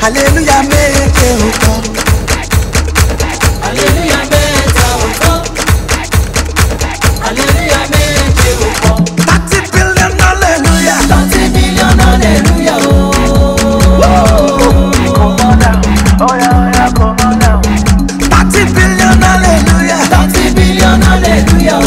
Hallelujah, méje òkò. Hallelujah, mẹ́ta òkò. Hallelujah, méje òkò. 30 billion hallelujah. 30 billion hallelujah. Come on down. Oh yeah, come on down. 30 billion hallelujah. 30 billion hallelujah.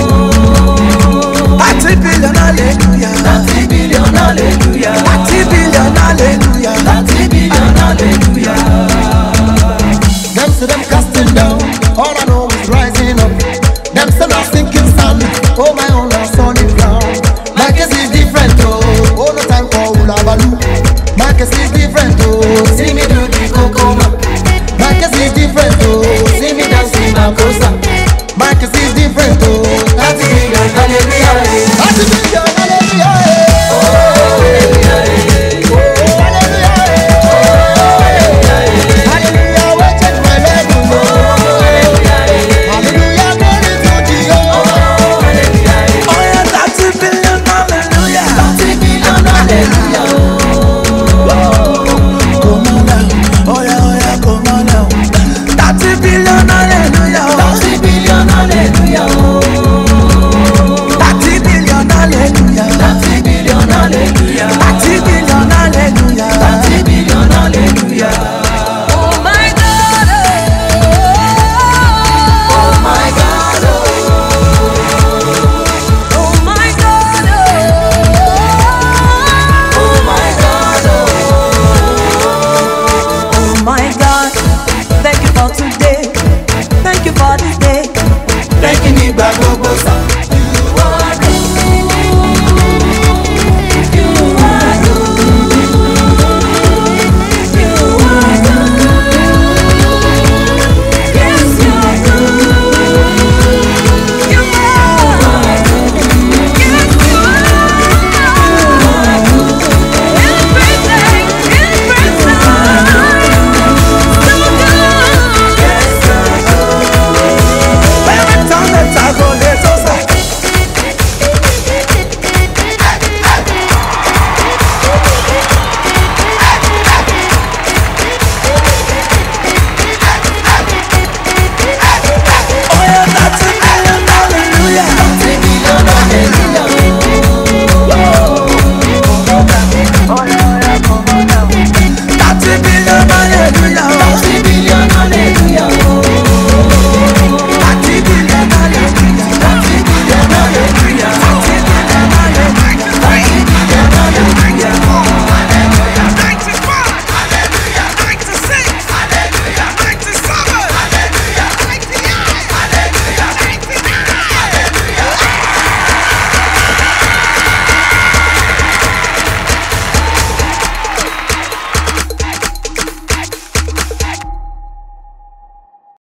30 billion hallelujah. 30 billion hallelujah. 30 billion hallelujah. 30 billion hallelujah. Them say them casting down, all I know is rising up. Them say I'm sinking sand, oh my own I'm solid ground. My case is different, oh no time for hula baloo. My case is different, oh see me do the coco. My case is different, oh see me dancing my coaster. My case is different, oh